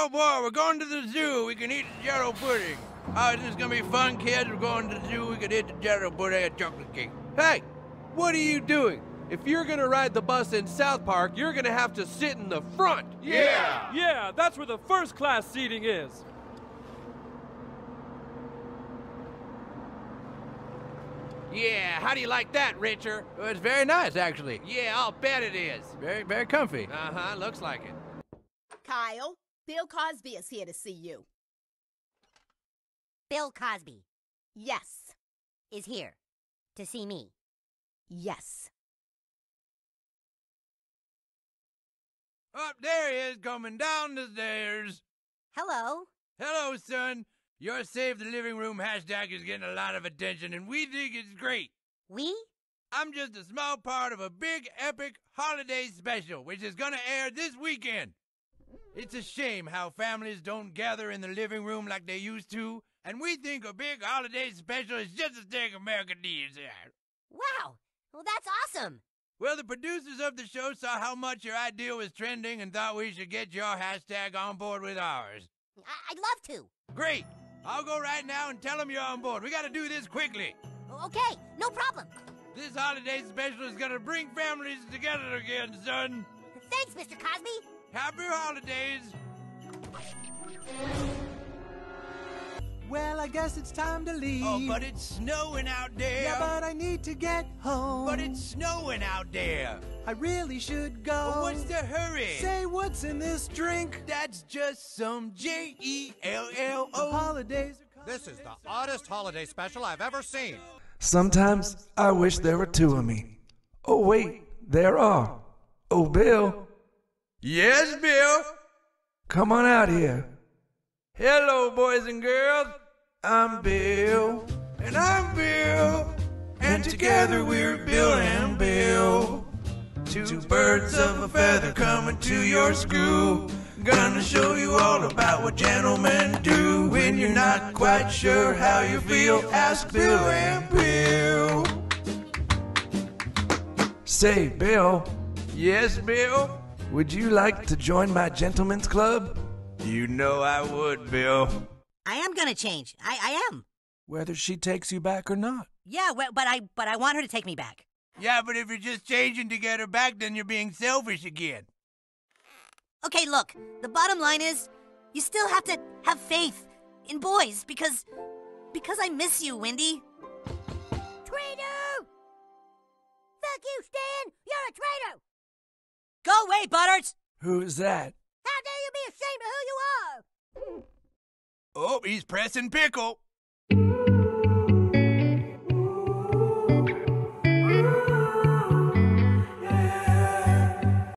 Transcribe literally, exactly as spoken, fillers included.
Oh boy, we're going to the zoo. We can eat the jello pudding. Oh, isn't this gonna be fun, kids? We're going to the zoo. We can eat the jello pudding and chocolate cake. Hey, what are you doing? If you're gonna ride the bus in South Park, you're gonna have to sit in the front. Yeah! Yeah, that's where the first class seating is. Yeah, how do you like that, Richard? Well, it's very nice, actually. Yeah, I'll bet it is. Very, very comfy. Uh-huh, looks like it. Kyle, Bill Cosby is here to see you. Bill Cosby Yes. is here to see me. Yes. Up there he is, coming down the stairs. Hello. Hello, son. Your Save the Living Room hashtag is getting a lot of attention, and we think it's great. We? I'm just a small part of a big, epic holiday special, which is gonna air this weekend. It's a shame how families don't gather in the living room like they used to, and we think a big holiday special is just as thing America needs. Wow. Well, that's awesome. Well, the producers of the show saw how much your idea was trending and thought we should get your hashtag on board with ours. I- I'd love to. Great. I'll go right now and tell them you're on board. We gotta do this quickly. Okay, no problem. This holiday special is gonna bring families together again, son. Thanks, Mister Cosby. Happy holidays. Well, I guess it's time to leave. Oh, but it's snowing out there. Yeah, but I need to get home. But it's snowing out there. I really should go. Oh, what's the hurry? Say what's in this drink. That's just some J E L L The O. holidays are coming. This is the oddest holiday special I've ever seen. Sometimes I wish there were two of me. Oh, wait, there are. Oh, Bill, Yes, Bill. come on out here. Hello, boys and girls. I'm Bill, And I'm Bill. and together we're Bill and Bill. Two birds of a feather coming to your school. Gonna show you all about what gentlemen do. When you're not quite sure how you feel, ask Bill and Bill. Say, Bill, Yes, Bill. would you like to join my gentleman's club? You know I would, Bill. I am gonna change. I, I am. Whether she takes you back or not. Yeah, well, but I but I want her to take me back. Yeah, but if you're just changing to get her back, then you're being selfish again. Okay, look. The bottom line is, you still have to have faith in boys because because I miss you, Wendy. Traitor! Fuck you, Stan! You're a traitor! Go away, Butters! Who's that? How dare you be ashamed of who you are? Oh, he's pressing pickle.